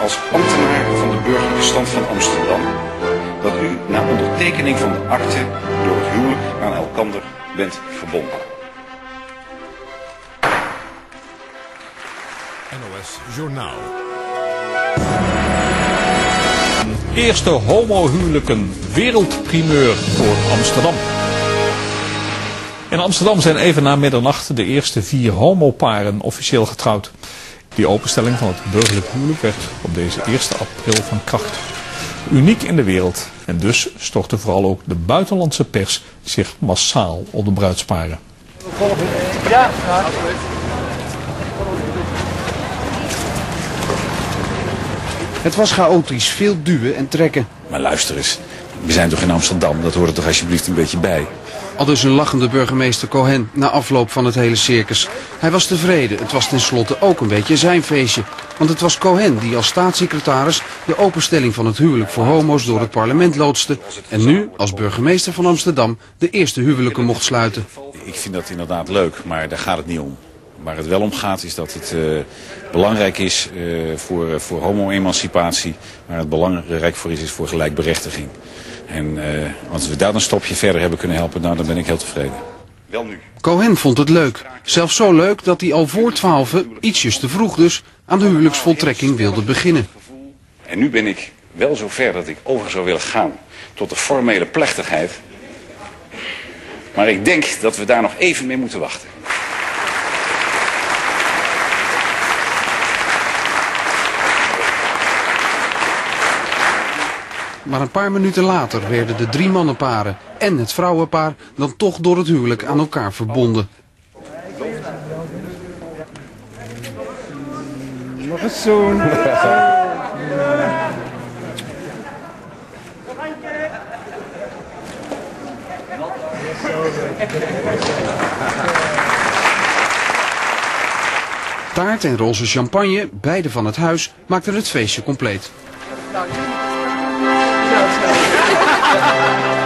als ambtenaar van de burgerlijke stand van Amsterdam dat u na ondertekening van de akte door het huwelijk aan elkander bent verbonden. NOS Journaal. Eerste homohuwelijken, wereldprimeur voor Amsterdam. In Amsterdam zijn even na middernacht de eerste 4 homoparen officieel getrouwd. Die openstelling van het burgerlijk huwelijk werd op deze 1 april van kracht. Uniek in de wereld en dus stortte vooral ook de buitenlandse pers zich massaal op de bruidsparen. Ja. Het was chaotisch, veel duwen en trekken. Maar luister eens, we zijn toch in Amsterdam, dat hoort er toch alsjeblieft een beetje bij. Aldus een lachende burgemeester Cohen na afloop van het hele circus. Hij was tevreden, het was tenslotte ook een beetje zijn feestje. Want het was Cohen die als staatssecretaris de openstelling van het huwelijk voor homo's door het parlement loodste. En nu, als burgemeester van Amsterdam, de eerste huwelijken mocht sluiten. Ik vind dat inderdaad leuk, maar daar gaat het niet om. Waar het wel om gaat is dat het belangrijk is voor homo-emancipatie. Waar het belangrijk voor is voor gelijkberechtiging. En als we daar een stapje verder hebben kunnen helpen, nou, dan ben ik heel tevreden. Wel nu. Cohen vond het leuk. Zelfs zo leuk dat hij al voor 12, ietsjes te vroeg dus, aan de huwelijksvoltrekking wilde beginnen. En nu ben ik wel zo ver dat ik over zou willen gaan tot de formele plechtigheid. Maar ik denk dat we daar nog even mee moeten wachten. Maar een paar minuten later werden de 3 mannenparen en het vrouwenpaar dan toch door het huwelijk aan elkaar verbonden. Nog eens zoen. Taart en roze champagne, beide van het huis, maakten het feestje compleet. Ja.